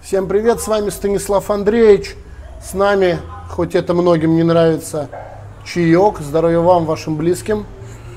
Всем привет, с вами Станислав Андреевич. С нами, хоть это многим не нравится, чаек. Здоровья вам, вашим близким.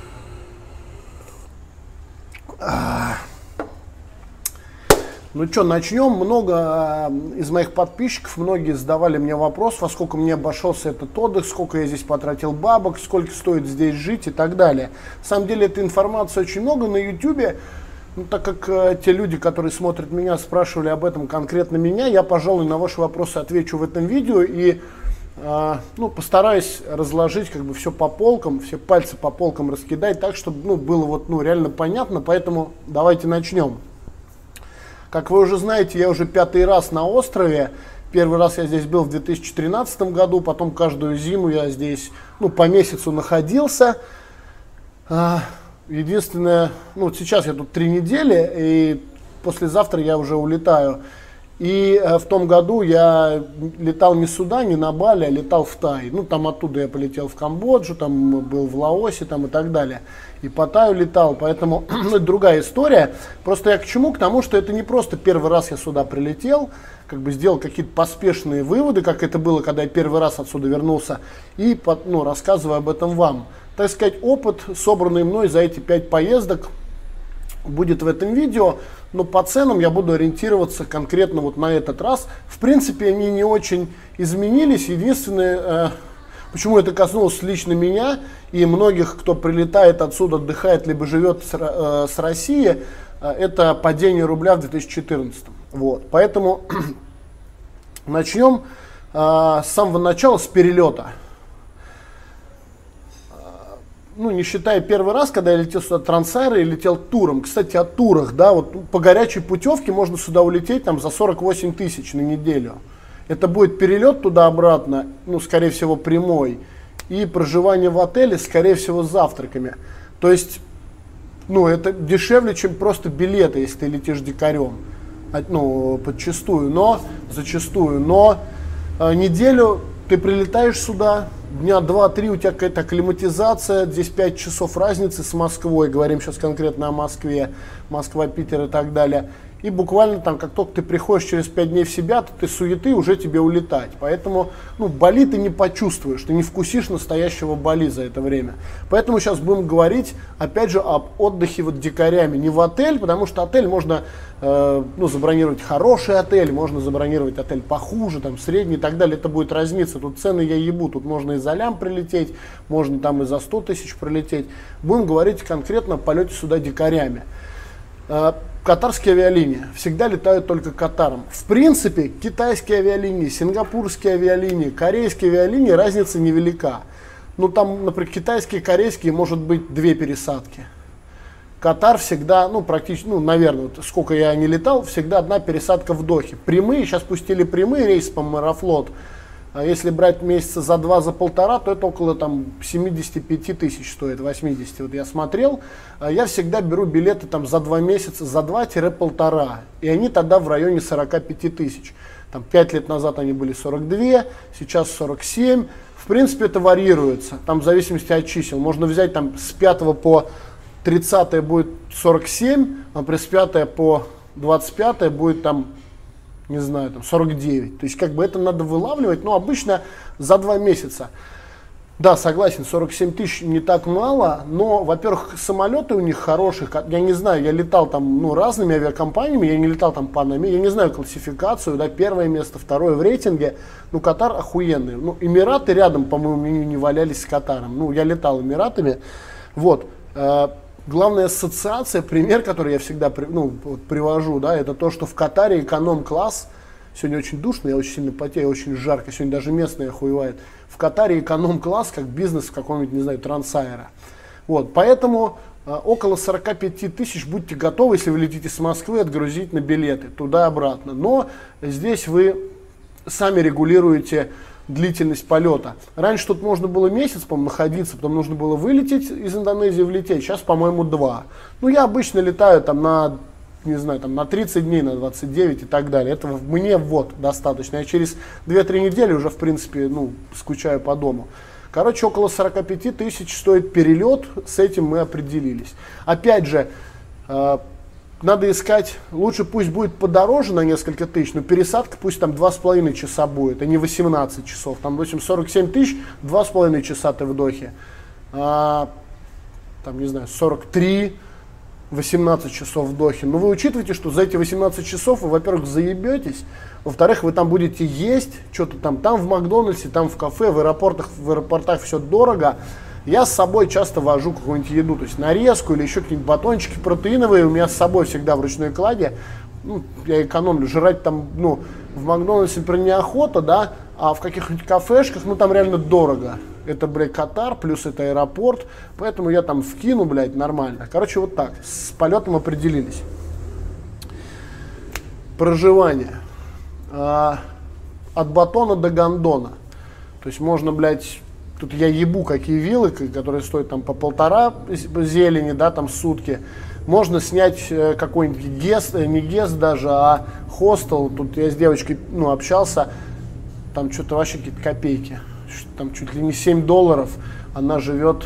Ну что, начнем. Много из моих подписчиков, многие задавали мне вопрос, во сколько мне обошелся этот отдых, сколько я здесь потратил бабок, сколько стоит здесь жить и так далее. На самом деле, этой информации очень много на YouTube. Ну, так как те люди, которые смотрят меня, спрашивали об этом конкретно меня, я, пожалуй, на ваши вопросы отвечу в этом видео и постараюсь разложить все по полкам, все пальцы по полкам раскидать так, чтобы было реально понятно, поэтому давайте начнем. Как вы уже знаете, я уже 5-й раз на острове. Первый раз я здесь был в 2013 году, потом каждую зиму я здесь по месяцу находился. Единственное, сейчас я тут 3 недели, и послезавтра я уже улетаю. И в том году я летал не сюда, не на Бали, а летал в Тай. Там оттуда я полетел в Камбоджу, там был в Лаосе и так далее. И по Таю летал, поэтому это другая история. Просто я к чему? К тому, что это не просто первый раз я сюда прилетел, сделал какие-то поспешные выводы, как это было, когда я первый раз отсюда вернулся, и рассказываю об этом вам. Так сказать, опыт, собранный мной за эти 5 поездок, будет в этом видео, но по ценам я буду ориентироваться конкретно на этот раз. В принципе, они не очень изменились. Единственное, почему это коснулось лично меня и многих, кто прилетает отсюда, отдыхает, либо живет с России, это падение рубля в 2014. Поэтому начнем с самого начала, с перелета. Не считая первый раз, когда я летел сюда трансайром и летел туром. Кстати, о турах, по горячей путевке можно сюда улететь за 48 тысяч на неделю. Это будет перелет туда-обратно, скорее всего, прямой, и проживание в отеле, скорее всего, с завтраками. То есть, это дешевле, чем просто билеты, если ты летишь дикарем, зачастую. Но неделю ты прилетаешь сюда, дня 2-3 у тебя какая-то акклиматизация, здесь 5 часов разницы с Москвой, говорим сейчас конкретно о Москве, Москва, Питер и так далее. И буквально как только ты приходишь через 5 дней в себя, то ты суеты, уже тебе улетать. Поэтому Бали ты не почувствуешь, ты не вкусишь настоящего Бали за это время. Поэтому сейчас будем говорить, опять же, об отдыхе дикарями. Не в отель, потому что отель можно забронировать хороший отель, можно забронировать отель похуже, средний и так далее. Это будет разница. Тут цены я ебу, тут можно и за лям прилететь, можно и за 100 тысяч прилететь. Будем говорить конкретно о полете сюда дикарями. Катарские авиалинии всегда летают только Катаром. В принципе, китайские авиалинии, сингапурские авиалинии, корейские авиалинии разница невелика. Там, например, китайские, корейские, может быть 2 пересадки. Катар всегда, практически, наверное, сколько я не летал, всегда 1 пересадка в Дохе. Прямые, сейчас пустили прямые рейсы по Аэрофлот. А если брать месяца за 2, за 1,5, то это около 75 тысяч стоит, 80. Я смотрел, я всегда беру билеты за 2 месяца, за 2-1,5. И они тогда в районе 45 тысяч. 5 лет назад они были 42, сейчас 47. В принципе, это варьируется, в зависимости от чисел. Можно взять с 5 по 30 будет 47, а с 5 по 25 будет 49. То есть это надо вылавливать, но обычно за 2 месяца. Да, согласен, 47 тысяч не так мало, но, во-первых, самолеты у них хорошие. Я не знаю, я летал разными авиакомпаниями, я не летал по Панаме, я не знаю классификацию, 1 место, 2 в рейтинге. Катар охуенный. Эмираты рядом, по моему мнению, не валялись с Катаром. Я летал Эмиратами. Главная ассоциация, пример, который я всегда привожу, это то, что в Катаре эконом-класс, сегодня очень душно, я очень сильно потею, очень жарко, сегодня даже местные охуевают. В Катаре эконом-класс как бизнес в каком-нибудь, не знаю, трансайра. Поэтому около 45 тысяч будьте готовы, если вы летите с Москвы, отгрузить на билеты туда-обратно. Но здесь вы сами регулируете длительность полета. Раньше тут можно было месяц, по-моему, находиться, потом нужно было вылететь из Индонезии, влететь. Сейчас, по-моему, 2. Я обычно летаю на, на 30 дней, на 29 и так далее. Этого мне достаточно. Я через 2-3 недели уже, в принципе, скучаю по дому. Около 45 тысяч стоит перелет, с этим мы определились. Опять же, надо искать, лучше пусть будет подороже на несколько тысяч, но пересадка пусть там 2,5 часа будет, а не 18 часов. Там, допустим, 47 тысяч, 2,5 часа ты в Дохе. Там, не знаю, 43, 18 часов в Дохе. Но вы учитываете, что за эти 18 часов вы, во-первых, заебетесь, во-вторых, вы там будете есть, что-то там в Макдональдсе, там в кафе, в аэропортах все дорого. Я с собой часто вожу какую-нибудь еду, то есть нарезку или еще какие-нибудь батончики протеиновые у меня с собой всегда в ручной кладе. Ну, я экономлю, жрать там, ну, в Макдональдсе, например, неохота, да, а в каких-нибудь кафешках, ну, там реально дорого. Это, блядь, Катар, плюс это аэропорт, поэтому я там вкину, блядь, нормально. Короче, вот так, с полетом определились. Проживание. От батона до гондона. То есть можно, блядь, тут я ебу какие виллы, которые стоят там по 1,5 зелени, да, там сутки. Можно снять какой-нибудь гест, не гест даже, а хостел. Тут я с девочкой, ну, общался, там что-то вообще какие-то копейки. Там чуть ли не $7. Она живет,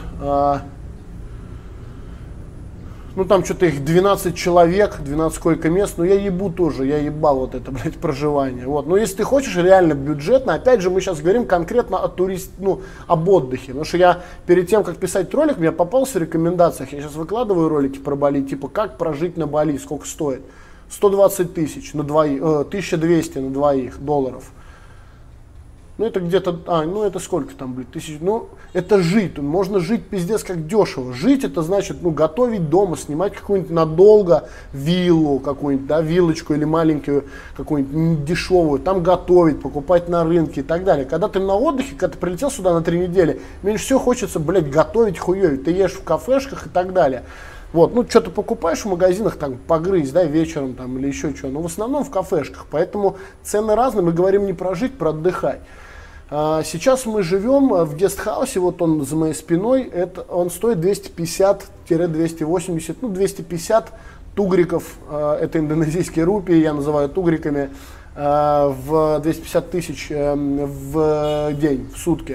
ну там что-то их 12 человек, 12 койко-мест, но я ебу тоже, я ебал вот это, блядь, проживание. Вот. Но если ты хочешь реально бюджетно, опять же, мы сейчас говорим конкретно о об отдыхе. Потому что я перед тем, как писать ролик, мне попался в рекомендациях, я сейчас выкладываю ролики про Бали, типа, как прожить на Бали, сколько стоит. 120 тысяч на двоих, 1200 на двоих долларов. Ну это где-то, ну это сколько там, блядь, тысяч, ну это жить, можно жить пиздец как дешево. Жить это значит, ну готовить дома, снимать какую-нибудь надолго виллу какую-нибудь, да, виллочку или маленькую какую-нибудь дешевую, там готовить, покупать на рынке и так далее. Когда ты на отдыхе, когда ты прилетел сюда на 3 недели, меньше всего хочется, блядь, готовить хуёвить, ты ешь в кафешках и так далее. Вот, ну что-то покупаешь в магазинах, там, погрызть, да, вечером там или еще что, но в основном в кафешках, поэтому цены разные, мы говорим не про жить, про отдыхать. Сейчас мы живем в гестхаусе, вот он за моей спиной, он стоит 250-280, ну 250 тугриков, это индонезийские рупии, я называю тугриками, в 250 тысяч в день, в сутки.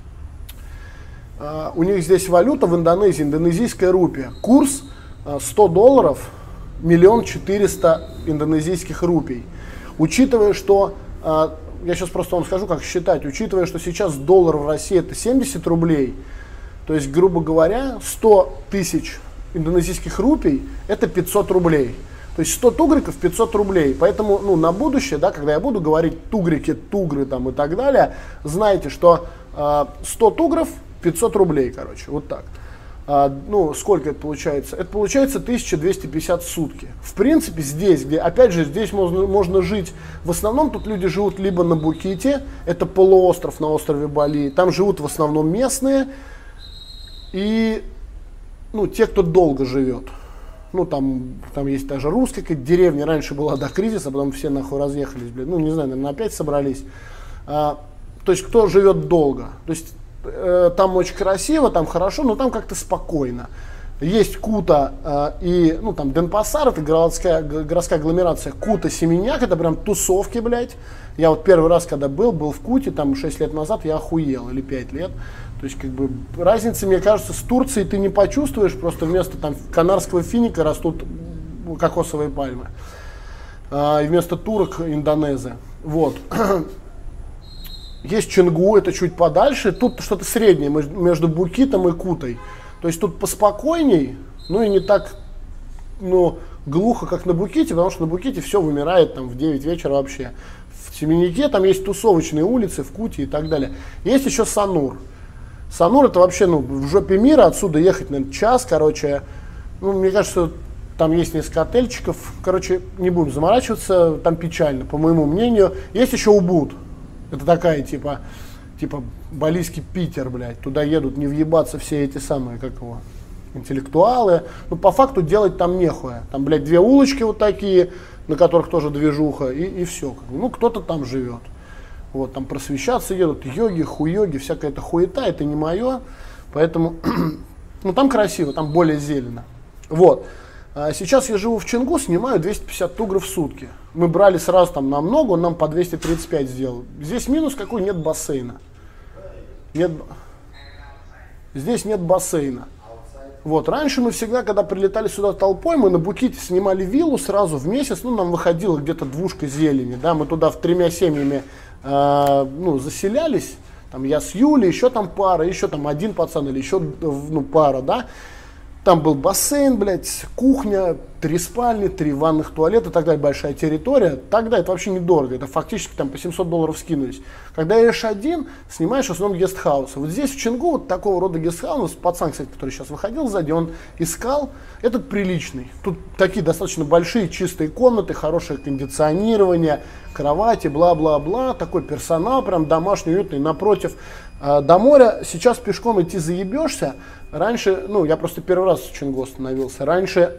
У них здесь валюта в Индонезии, индонезийская рупия. Курс $100, 1 400 000 индонезийских рупий. Учитывая, что, я сейчас просто вам скажу, как считать, учитывая, что сейчас доллар в России это 70 рублей, то есть, грубо говоря, 100 тысяч индонезийских рупий это 500 рублей. То есть 100 тугриков 500 рублей. Поэтому, ну, на будущее, да, когда я буду говорить тугрики, тугры там и так далее, знайте, что 100 тугров 500 рублей, короче, вот так. Ну, сколько это получается? Это получается 1250 в сутки. В принципе, здесь, где, опять же, здесь можно жить, в основном тут люди живут либо на Буките, это полуостров на острове Бали, там живут в основном местные, и, ну, те, кто долго живет. Ну, там есть даже русская какая-то деревня, раньше была до кризиса, потом все нахуй разъехались, блядь, ну, не знаю, наверное, опять собрались. То есть, кто живет долго. То есть, там очень красиво, там хорошо, но там как-то спокойно. Есть Кута и, ну, там, Денпасар, это городская агломерация. Кута, Семеняк, это прям тусовки, блядь. Я вот первый раз, когда был в Куте, там, 6 лет назад, я охуел, или 5 лет. То есть, как бы, разницы, мне кажется, с Турцией ты не почувствуешь, просто вместо там канарского финика растут кокосовые пальмы. И вместо турок индонезы. Вот. Есть Ченгу, это чуть подальше, тут что-то среднее между Букитом и Кутой. То есть тут поспокойней, ну и не так, ну, глухо, как на Буките, потому что на Буките все вымирает там в 9 вечера вообще. В Семеняке там есть тусовочные улицы, в Куте и так далее. Есть еще Санур. Санур это вообще, ну, в жопе мира, отсюда ехать, наверное, час, короче. Ну, мне кажется, там есть несколько отельчиков, короче, не будем заморачиваться, там печально, по моему мнению. Есть еще Убуд. Это такая, типа балийский Питер, блядь. Туда едут не въебаться все эти самые, как его, интеллектуалы. Ну, по факту делать там нехуя. Там, блядь, 2 улочки вот такие, на которых тоже движуха, и все. Ну, кто-то там живет. Вот, там просвещаться едут, йоги, хуйоги, всякая эта хуета, это не мое. Поэтому, ну, там красиво, там более зелено. Вот. Сейчас я живу в Ченгу, снимаю 250 тугров в сутки. Мы брали сразу там намного, он нам по 235 сделал. Здесь минус какой, нет бассейна. Здесь нет бассейна. Вот, раньше мы всегда, когда прилетали сюда толпой, мы на Буките снимали виллу сразу в месяц, ну, нам выходило где-то двушка зелени, да, мы туда в 3 семьями, ну, заселялись, там я с Юлей, еще там пара, еще там один пацан или еще, ну, пара, да. Там был бассейн, блядь, кухня, 3 спальни, 3 ванных туалета и так далее, большая территория. Тогда это вообще недорого, это фактически там по $700 скинулись. Когда едешь один, снимаешь в основном гестхаусы. Вот здесь в Чингу вот такого рода гестхаус, пацан, кстати, который сейчас выходил сзади, он искал, этот приличный. Тут такие достаточно большие чистые комнаты, хорошее кондиционирование, кровати, бла-бла-бла, такой персонал прям домашний, уютный, напротив. До моря сейчас пешком идти заебешься. Раньше, ну, я просто первый раз в Чингу остановился. Раньше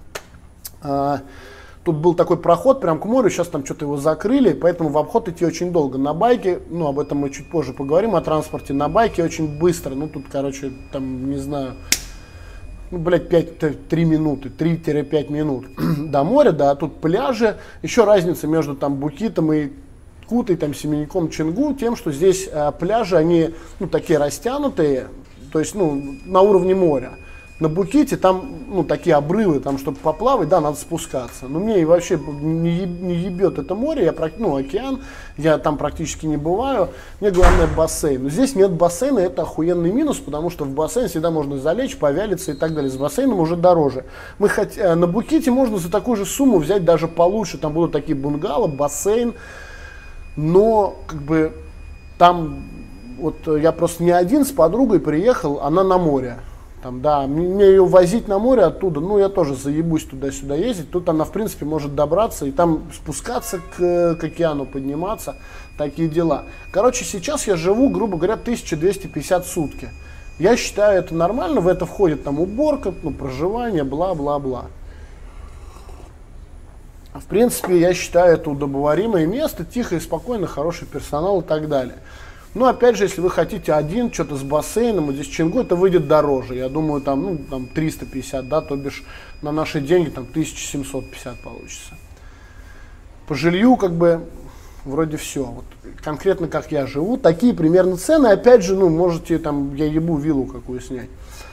тут был такой проход прям к морю, сейчас там что-то его закрыли, поэтому в обход идти очень долго. На байке, ну, об этом мы чуть позже поговорим, о транспорте. На байке очень быстро, ну, тут, короче, там, не знаю, ну, блядь, 3 минуты, 3-5 минут до моря, да, тут пляжи. Еще разница между там Букитом и Кутой, там, Семенником, Чингу, тем, что здесь пляжи, они, ну, такие растянутые, то есть, ну, на уровне моря. На Буките там, ну, такие обрывы, там, чтобы поплавать, да, надо спускаться. Но мне и вообще не ебет это море, ну, океан, я там практически не бываю. Мне главное бассейн. Но здесь нет бассейна, это охуенный минус, потому что в бассейн всегда можно залечь, повялиться и так далее. С бассейном уже дороже. На Буките можно за такую же сумму взять даже получше. Там будут такие бунгало, бассейн. Но, как бы, там, вот я просто не один с подругой приехал, она на море. Там, да, мне ее возить на море оттуда, ну, я тоже заебусь туда-сюда ездить. Тут она, в принципе, может добраться и там спускаться к океану, подниматься, такие дела. Короче, сейчас я живу, грубо говоря, 1250 в сутки. Я считаю, это нормально, в это входит там уборка, ну, проживание, бла-бла-бла. В принципе, я считаю, это удобоваримое место, тихо и спокойно, хороший персонал и так далее. Но опять же, если вы хотите один, что-то с бассейном, вот здесь Чингу, это выйдет дороже. Я думаю, там, ну, там 350, да, то бишь на наши деньги там 1750 получится. По жилью, как бы, вроде все. Вот, конкретно как я живу, такие примерно цены. Опять же, ну, можете там, я ебу виллу какую снять.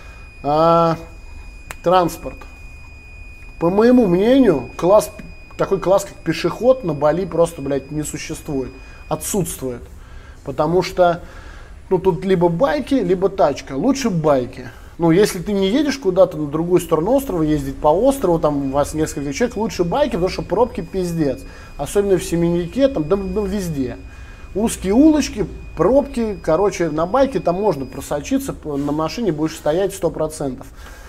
Транспорт. По моему мнению, такой класс, как пешеход, на Бали просто, блядь, не существует. Отсутствует. Потому что, ну, тут либо байки, либо тачка. Лучше байки. Ну, если ты не едешь куда-то на другую сторону острова, ездить по острову, там у вас несколько человек, лучше байки, потому что пробки пиздец. Особенно в Семеннике, там, да, везде. Узкие улочки, пробки, короче, на байке там можно просочиться, на машине будешь стоять 100%.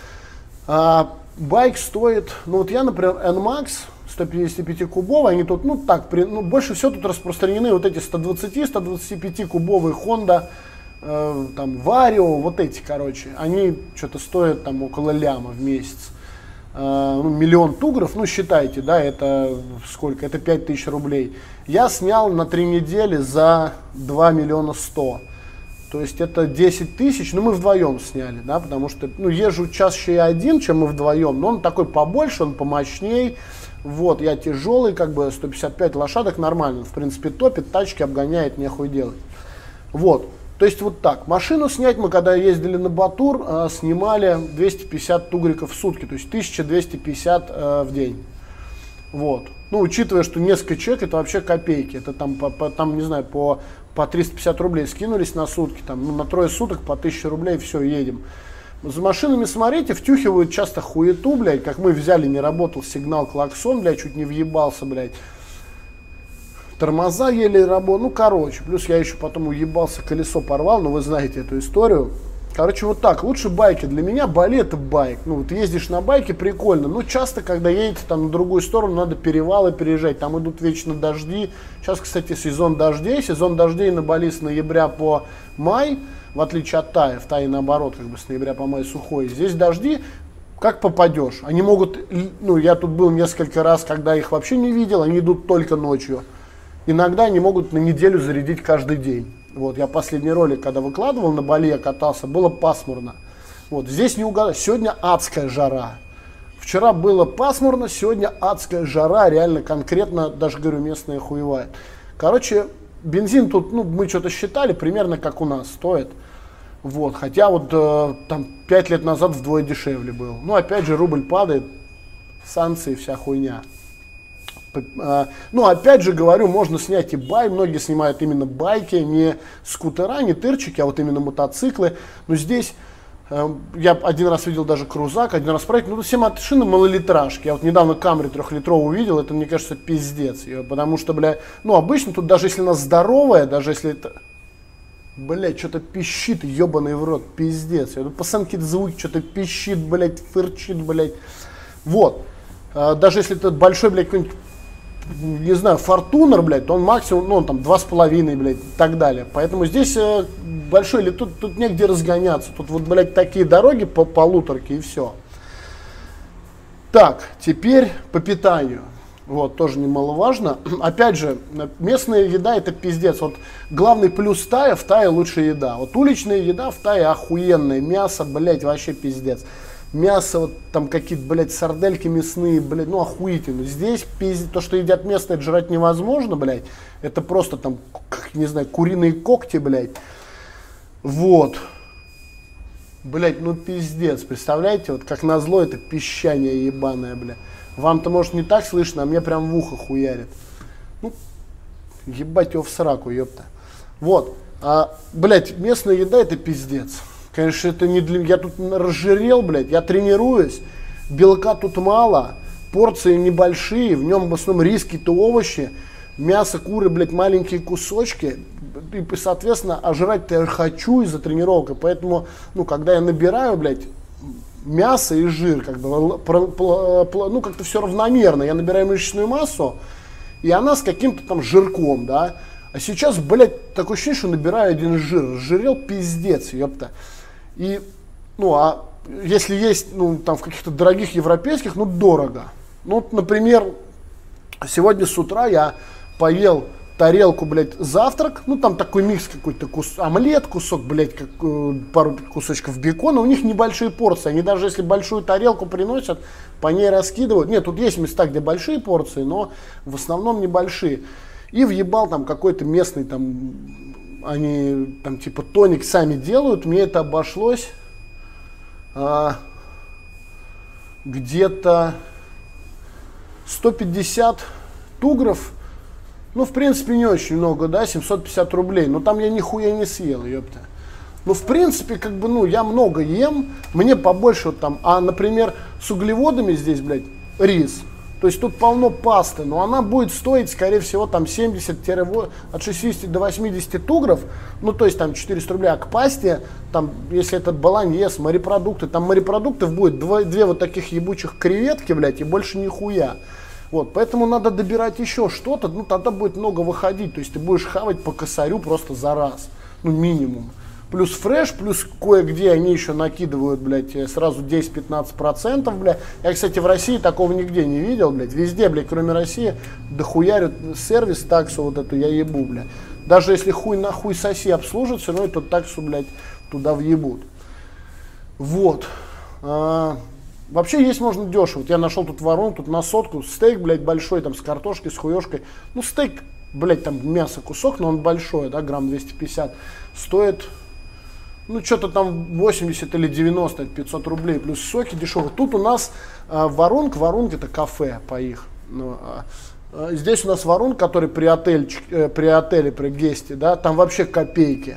Байк стоит, ну, вот я, например, NMAX, 155-кубовые, они тут, ну, так, ну, больше всего тут распространены вот эти 120-125 кубовые Honda, там, Vario, вот эти, короче, они что-то стоят там около ляма в месяц. Ну, 1 000 000 тугров, ну, считайте, да, это сколько, это 5000 рублей. Я снял на 3 недели за 2 100 000. То есть это 10 тысяч, ну, мы вдвоем сняли, да, потому что, ну, езжу чаще я один, чем мы вдвоем, но он такой побольше, он помощней. Вот, я тяжелый, как бы 155 лошадок, нормально, в принципе, топит, тачки обгоняет, нехуй делать. Вот, то есть вот так. Машину снять мы, когда ездили на Батур, снимали 250 тугриков в сутки, то есть 1250 в день. Вот. Ну, учитывая, что несколько человек, это вообще копейки, это там, там не знаю, по 350 рублей скинулись на сутки, там, ну, на 3 суток по 1000 рублей, все, едем. За машинами, смотрите, втюхивают часто хуету, блядь, как мы взяли, не работал сигнал, клаксон, блядь, чуть не въебался, блядь. Тормоза еле работали, ну, короче, плюс я еще потом уебался, колесо порвал, но вы знаете эту историю. Короче, вот так, лучше байки. Для меня Бали это байк. Ну, вот ездишь на байке, прикольно. Но часто, когда едете там на другую сторону, надо перевалы переезжать. Там идут вечно дожди. Сейчас, кстати, сезон дождей. Сезон дождей на Бали с ноября по май. В отличие от Тая. В Тае наоборот, как бы с ноября по май сухой. Здесь дожди, как попадешь. Они могут, ну, я тут был несколько раз, когда их вообще не видел. Они идут только ночью. Иногда они могут на неделю зарядить каждый день. Вот, я последний ролик, когда выкладывал, на Бали я катался, было пасмурно. Вот, здесь не угадать, сегодня адская жара. Вчера было пасмурно, сегодня адская жара, реально конкретно, даже говорю, местная хуевая. Короче, бензин тут, ну, мы что-то считали, примерно как у нас стоит. Вот, хотя вот там 5 лет назад вдвое дешевле был. Ну, опять же, рубль падает, санкции, вся хуйня. Ну, опять же говорю, можно снять и многие снимают именно байки, не скутера, не тырчики, а вот именно мотоциклы. Но здесь я один раз видел даже крузак, один раз проект, ну, все машины малолитражки. Я вот недавно Камри 3-литровую увидел, это, мне кажется, пиздец. Потому что, бля, ну, обычно тут даже если она здоровая, даже если это... Блять, что-то пищит, ебаный в рот, пиздец. Я тут постоянно какие-то звуки, что-то пищит, блять, фырчит, блять. Вот. Даже если это большой, блядь, какой-нибудь, не знаю, Фортунер, блядь, то он максимум, ну, он там 2,5, блядь, и так далее. Поэтому здесь большой, или тут негде разгоняться. Тут вот, блядь, такие дороги по полуторке и все. Так, теперь по питанию. Вот, тоже немаловажно. Опять же, местная еда это пиздец. Вот главный плюс Тая, в Тае лучшая еда. Вот уличная еда в Тае охуенная. Мясо, блядь, вообще пиздец. Мясо, вот там какие-то, блядь, сардельки мясные, блядь, ну охуительно. Здесь пиздец, то, что едят местные, это жрать невозможно, блядь. Это просто там, не знаю, куриные когти, блядь. Вот. Блядь, ну пиздец. Представляете, вот как назло это пищание ебаное, блядь. Вам-то, может, не так слышно, а мне прям в ухо хуярит. Ну, ебать его в сраку, ёпта. Вот. Блядь, местная еда это пиздец. Конечно, это не для... Я тут разжирел, блядь, я тренируюсь. Белка тут мало, порции небольшие, в нем в основном рис, какие-то овощи. Мясо, куры, блядь, маленькие кусочки. И, соответственно, а жрать-то я хочу из-за тренировки. Поэтому, ну, когда я набираю, блядь, мясо и жир, как бы, ну, как-то все равномерно. Я набираю мышечную массу, и она с каким-то там жирком, да. А сейчас, блядь, такое ощущение, что набираю один жир. Жирел пиздец, ёпта. И, ну, а если есть, ну, там, в каких-то дорогих европейских, ну, дорого. Ну, вот, например, сегодня с утра я поел тарелку, блядь, завтрак, ну, там такой микс какой-то, омлет, кусок, блядь, пару кусочков бекона, у них небольшие порции, они даже если большую тарелку приносят, по ней раскидывают, нет, тут есть места, где большие порции, но в основном небольшие, и въебал там какой-то местный, там, они, там, типа, тоник сами делают, мне это обошлось где-то 150 тугров. Ну, в принципе, не очень много, да, 750 рублей. Но там я нихуя не съел, ёпта. Ну, в принципе, как бы, ну, я много ем, мне побольше вот там. А, например, с углеводами здесь, блядь, рис. То есть тут полно пасты, но она будет стоить, скорее всего, там от 60 до 80 тугров. Ну, то есть там 400 рублей. А к пасте, там, если этот болоньез, морепродукты, там морепродуктов будет две вот таких ебучих креветки, блядь, и больше нихуя. Вот, поэтому надо добирать еще что-то, ну тогда будет много выходить, то есть ты будешь хавать по косарю просто за раз, ну минимум. Плюс фреш, плюс кое-где они еще накидывают, блядь, сразу 10-15%, блядь. Я, кстати, в России такого нигде не видел, блядь, везде, блядь, кроме России, дохуярят сервис, таксу вот эту я ебу, блядь. Даже если хуй на хуй соси обслужат, все равно эту таксу, блядь, туда въебут. Вот. Вообще есть можно дешево. Вот я нашел тут воронку, тут на сотку стейк, блядь, большой, там с картошкой, с хуешкой. Ну, стейк, блядь, там мясо кусок, но он большой, да, грамм 250. Стоит, ну, что-то там 80 или 90, 500 рублей, плюс соки дешевые. Тут у нас воронка это кафе по их. Ну, здесь у нас воронка, который при отеле, при гесте, да, там вообще копейки.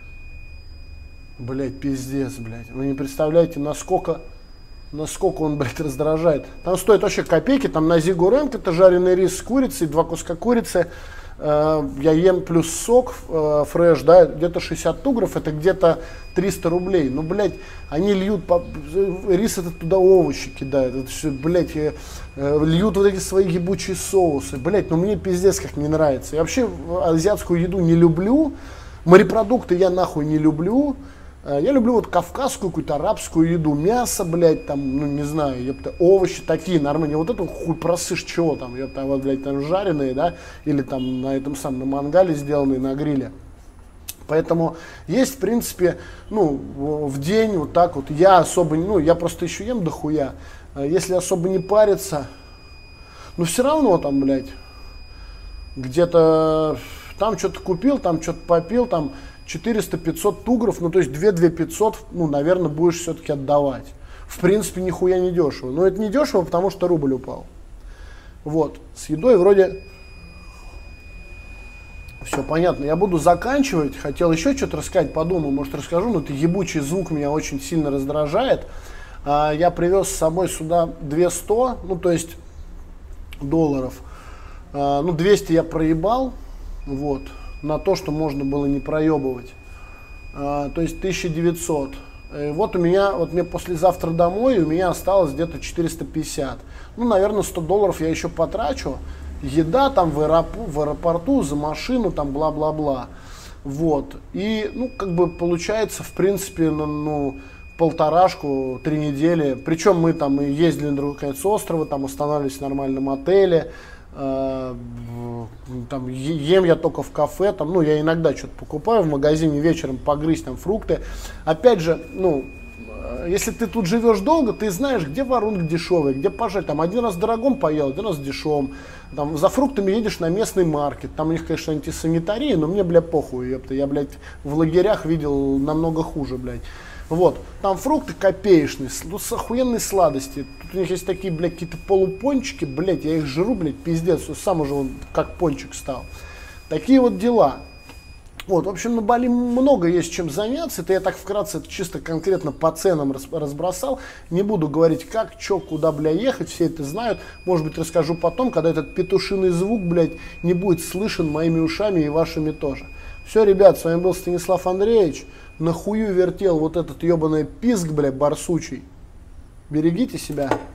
Блядь, пиздец, блядь. Вы не представляете, насколько он, блядь, раздражает. Там стоит вообще копейки, там на Зигуренко, это жареный рис с курицей, 2 куска курицы, я ем плюс сок фреш, да, где-то 60 тугров, это где-то 300 рублей. Ну, блядь, они льют, рис это туда овощи кидают, это все, блядь, льют вот эти свои ебучие соусы. Блядь, ну мне пиздец как не нравится. Я вообще азиатскую еду не люблю, морепродукты я нахуй не люблю. Я люблю вот кавказскую, какую-то арабскую еду, мясо, блядь, там, ну, не знаю, ёпта, овощи такие нормальные, вот это хуй просышь, чего там, ёпта, вот, блядь, там жареные, да, или там на этом самом, на мангале сделанные, на гриле. Поэтому есть, в принципе, ну, в день вот так вот, я особо, ну, я просто еще ем дохуя, если особо не париться, ну, все равно там, блядь, где-то там что-то купил, там что-то попил, там 400-500 тугров, ну то есть 2-500, ну, наверное, будешь все-таки отдавать. В принципе, нихуя не дешево. Но это не дешево, потому что рубль упал. Вот, с едой вроде все понятно. Я буду заканчивать. Хотел еще что-то рассказать, подумал, может расскажу, но это ебучий звук меня очень сильно раздражает. Я привез с собой сюда 200, ну то есть долларов. Ну 200 я проебал, вот, на то, что можно было не проебывать. То есть 1900. Вот у меня, вот мне послезавтра домой, у меня осталось где-то 450. Ну, наверное, 100 долларов я еще потрачу. Еда там в аэропорту, за машину, там бла-бла-бла. Вот. И, ну, как бы получается, в принципе, ну, полторашку, 3 недели. Причем мы там и ездили на другой конец острова, там останавливались в нормальном отеле. Там ем я только в кафе, там, ну, я иногда что-то покупаю в магазине вечером погрызть там фрукты. Опять же, ну, если ты тут живешь долго, ты знаешь, где воронка дешевая, где пожать. Там один раз в дорогом поел, один раз в дешевом. Там за фруктами едешь на местный маркет. Там у них, конечно, антисанитария, но мне, бля, похуй. Я, блядь, в лагерях видел намного хуже, блядь. Вот, там фрукты копеечные, с охуенной сладости. Тут у них есть такие, блядь, какие-то полупончики, блядь, я их жру, блядь, пиздец. Сам уже он как пончик стал. Такие вот дела. Вот, в общем, на Бали много есть чем заняться. Это я так вкратце, чисто конкретно по ценам разбросал. Не буду говорить, как, что, куда, бля, ехать. Все это знают. Может быть, расскажу потом, когда этот петушиный звук, блядь, не будет слышен моими ушами и вашими тоже. Все, ребят, с вами был Станислав Андреевич. Нахую вертел вот этот ебаный писк, бля, барсучий. Берегите себя.